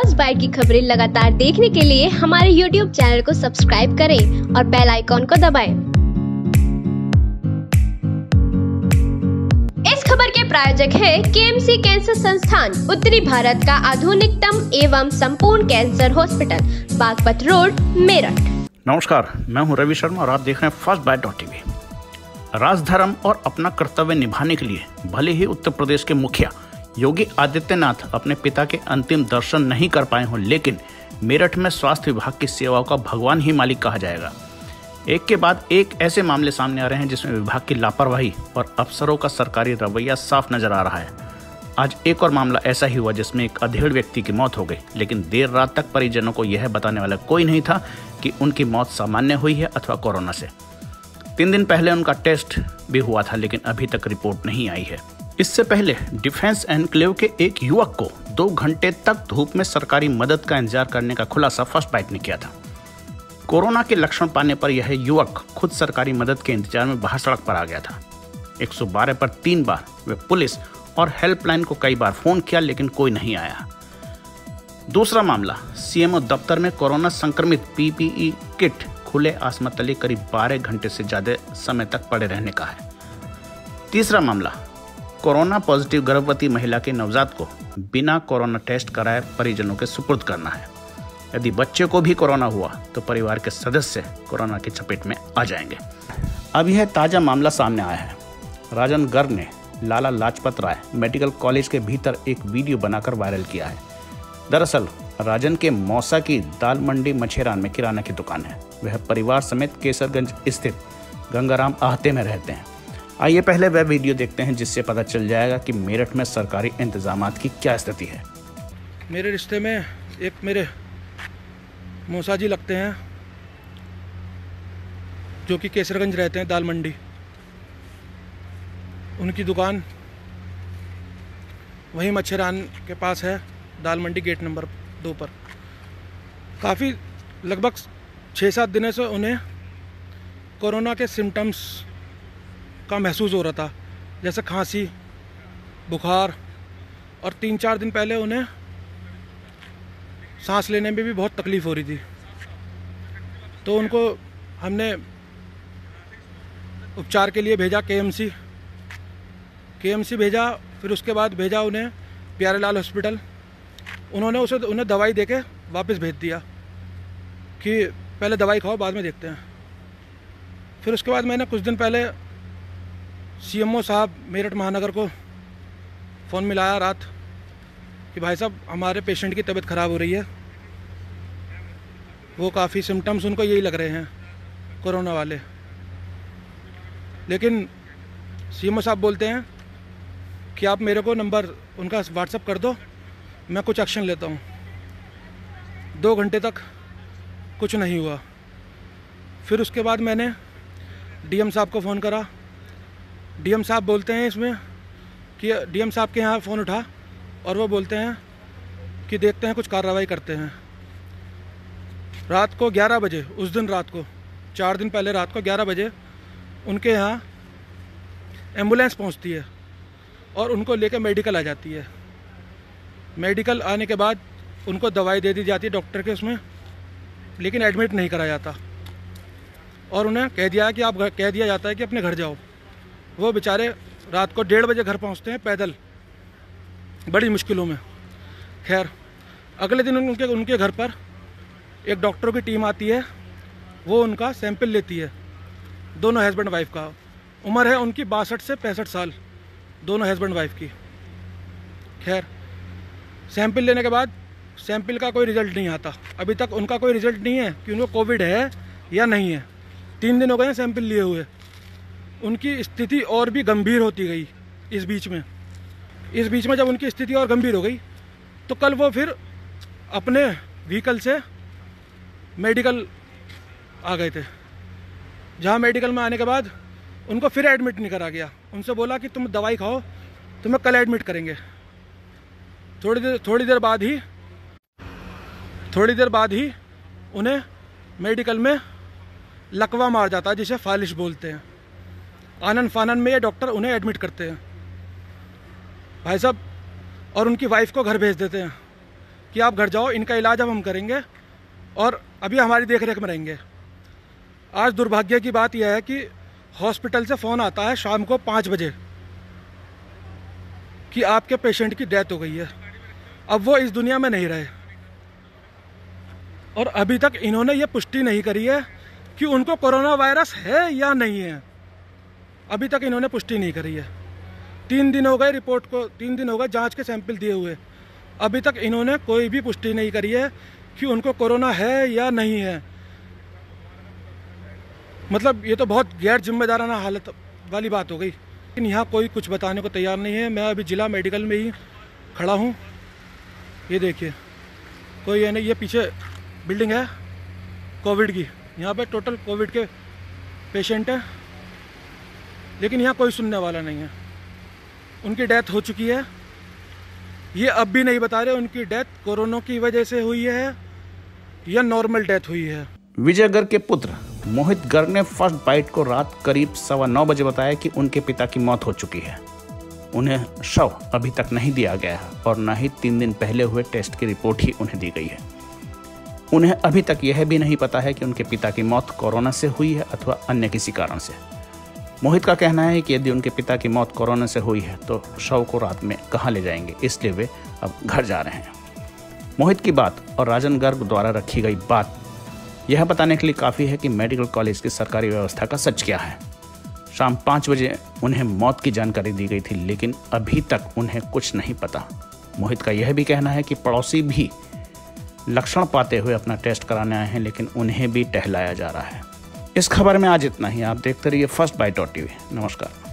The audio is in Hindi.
फर्स्ट बाइट की खबरें लगातार देखने के लिए हमारे YouTube चैनल को सब्सक्राइब करें और बेल आइकॉन को दबाएं। इस खबर के प्रायोजक है KMC कैंसर संस्थान, उत्तरी भारत का आधुनिकतम एवं संपूर्ण cancer hospital, Baghpat Road, Meerut. नमस्कार, मैं हूं रवि शर्मा और आप देख रहे हैं फर्स्ट बाइट .tv। राजधर्म और अपना कर्तव्य निभाने के लिए भले ही उत्तर प्रदेश के मुखिया योगी आदित्यनाथ अपने पिता के अंतिम दर्शन नहीं कर पाए हों, लेकिन मेरठ में स्वास्थ्य विभाग की सेवाओं का भगवान ही मालिक कहा जाएगा। एक के बाद एक ऐसे मामले सामने आ रहे हैं जिसमें विभाग की लापरवाही और अफसरों का सरकारी रवैया साफ नजर आ रहा है। आज एक और मामला ऐसा ही हुआ जिसमें एक अधेड़ व्यक्ति की मौत हो गई, लेकिन देर रात तक परिजनों को यह बताने वाला कोई नहीं था कि उनकी मौत सामान्य हुई है अथवा कोरोना से। 3 दिन पहले उनका टेस्ट भी हुआ था, लेकिन अभी तक रिपोर्ट नहीं आई है। इससे पहले डिफेंस एनक्लेव के एक युवक को 2 घंटे तक धूप में सरकारी मदद का इंतजार करने का खुलासा फर्स्ट बाइट ने किया था। कोरोना के लक्षण पाने पर यह युवक खुद सरकारी मदद के इंतजार में बाहर सड़क पर आ गया था। 112 पर 3 बार वे पुलिस और हेल्पलाइन को कई बार फोन किया, लेकिन कोई नहीं आया। दूसरा मामला सीएमओ दफ्तर में कोरोना संक्रमित PPE किट खुले आसमान तले करीब 12 घंटे से ज्यादा समय तक पड़े रहने का है। तीसरा मामला कोरोना पॉजिटिव गर्भवती महिला के नवजात को बिना कोरोना टेस्ट कराए परिजनों के सुपुर्द करना है। यदि बच्चे को भी कोरोना हुआ तो परिवार के सदस्य कोरोना की चपेट में आ जाएंगे। अब यह ताजा मामला सामने आया है। राजन गर्ग ने लाला लाजपत राय मेडिकल कॉलेज के भीतर एक वीडियो बनाकर वायरल किया है। दरअसल राजन के मौसा की दाल मंडी मछेरान में किराना की दुकान है। वह परिवार समेत केसरगंज स्थित गंगाराम आहते में रहते हैं। आइए पहले वह वीडियो देखते हैं, जिससे पता चल जाएगा कि मेरठ में सरकारी इंतजामात की क्या स्थिति है। मेरे रिश्ते में एक मेरे मौसा जी लगते हैं, जो कि केसरगंज रहते हैं, दाल मंडी। उनकी दुकान वहीं मच्छरान के पास है, दाल मंडी गेट नंबर 2 पर। काफ़ी लगभग 6-7 दिनों से उन्हें कोरोना के सिम्टम्स का महसूस हो रहा था, जैसे खांसी, बुखार, और 3-4 दिन पहले उन्हें सांस लेने में भी बहुत तकलीफ़ हो रही थी। तो उनको हमने उपचार के लिए भेजा KMC भेजा। फिर उसके बाद भेजा उन्हें प्यारेलाल हॉस्पिटल। उन्होंने उन्हें दवाई देके वापस भेज दिया कि पहले दवाई खाओ, बाद में देखते हैं। फिर उसके बाद मैंने कुछ दिन पहले CMO साहब मेरठ महानगर को फ़ोन मिलाया रात कि भाई साहब हमारे पेशेंट की तबीयत ख़राब हो रही है। वो काफ़ी सिम्टम्स उनको यही लग रहे हैं, कोरोना वाले। लेकिन CMO साहब बोलते हैं कि आप मेरे को नंबर उनका व्हाट्सअप कर दो, मैं कुछ एक्शन लेता हूँ। 2 घंटे तक कुछ नहीं हुआ। फिर उसके बाद मैंने DM साहब को फ़ोन करा। DM साहब बोलते हैं इसमें कि DM साहब के यहाँ फ़ोन उठा और वो बोलते हैं कि देखते हैं, कुछ कार्रवाई करते हैं। रात को 11 बजे, उस दिन रात को 4 दिन पहले रात को 11 बजे उनके यहाँ एम्बुलेंस पहुँचती है और उनको लेकर मेडिकल आ जाती है। मेडिकल आने के बाद उनको दवाई दे दी जाती है डॉक्टर के उसमें, लेकिन एडमिट नहीं करा जाता और उन्हें कह दिया जाता है कि अपने घर जाओ। वो बेचारे रात को 1:30 बजे घर पहुंचते हैं पैदल, बड़ी मुश्किलों में। खैर, अगले दिन उनके घर पर एक डॉक्टरों की टीम आती है। वो उनका सैंपल लेती है, दोनों हस्बैंड वाइफ का। उम्र है उनकी 62 से 65 साल, दोनों हस्बैंड वाइफ की। खैर, सैंपल लेने के बाद सैंपल का कोई रिज़ल्ट नहीं आता। अभी तक उनका कोई रिज़ल्ट नहीं है कि उनको कोविड है या नहीं है। 3 दिन हो गए हैं सैंपल लिए हुए। उनकी स्थिति और भी गंभीर होती गई इस बीच में जब उनकी स्थिति और गंभीर हो गई तो कल वो फिर अपने व्हीकल से मेडिकल आ गए थे। जहाँ मेडिकल में आने के बाद उनको फिर एडमिट नहीं करा गया। उनसे बोला कि तुम दवाई खाओ, तुम्हें कल एडमिट करेंगे। थोड़ी देर बाद ही उन्हें मेडिकल में लकवा मार जाता है, जिसे फालिश बोलते हैं। आनन फानन में ये डॉक्टर उन्हें एडमिट करते हैं भाई साहब, और उनकी वाइफ को घर भेज देते हैं कि आप घर जाओ, इनका इलाज अब हम करेंगे और अभी हमारी देख रेख में रहेंगे। आज दुर्भाग्य की बात यह है कि हॉस्पिटल से फ़ोन आता है शाम को 5 बजे कि आपके पेशेंट की डेथ हो गई है। अब वो इस दुनिया में नहीं रहे और अभी तक इन्होंने ये पुष्टि नहीं करी है कि उनको कोरोना वायरस है या नहीं है। अभी तक इन्होंने पुष्टि नहीं करी है। 3 दिन हो गए रिपोर्ट को, 3 दिन हो गए जांच के सैंपल दिए हुए, अभी तक इन्होंने कोई भी पुष्टि नहीं करी है कि उनको कोरोना है या नहीं है। मतलब ये तो बहुत गैर जिम्मेदाराना हालत वाली बात हो गई। लेकिन यहाँ कोई कुछ बताने को तैयार नहीं है। मैं अभी जिला मेडिकल में ही खड़ा हूँ। ये देखिए, कोई है नहीं, ये पीछे बिल्डिंग है कोविड की, यहाँ पे टोटल कोविड के पेशेंट हैं, लेकिन यहाँ कोई सुनने वाला नहीं है। उनकी डेथ हो चुकी है, ये अब भी नहीं बता रहे उनकी डेथ कोरोना की वजह से हुई है या नॉर्मल डेथ हुई है। विजय गर्ग के पुत्र मोहित गर्ग ने फर्स्ट बाइट को रात करीब 9:15 बजे बताया कि उनके पिता की मौत हो चुकी है। उन्हें शव अभी तक नहीं दिया गया है और न ही 3 दिन पहले हुए टेस्ट की रिपोर्ट ही उन्हें दी गई है। उन्हें अभी तक यह भी नहीं पता है कि उनके पिता की मौत कोरोना से हुई है अथवा अन्य किसी कारण से। मोहित का कहना है कि यदि उनके पिता की मौत कोरोना से हुई है तो शव को रात में कहाँ ले जाएंगे, इसलिए वे अब घर जा रहे हैं। मोहित की बात और राजन गर्ग द्वारा रखी गई बात यह बताने के लिए काफ़ी है कि मेडिकल कॉलेज की सरकारी व्यवस्था का सच क्या है। शाम 5 बजे उन्हें मौत की जानकारी दी गई थी, लेकिन अभी तक उन्हें कुछ नहीं पता। मोहित का यह भी कहना है कि पड़ोसी भी लक्षण पाते हुए अपना टेस्ट कराने आए हैं, लेकिन उन्हें भी टहलाया जा रहा है। इस खबर में आज इतना ही। आप देखते रहिए फर्स्ट बाइट.tv। नमस्कार।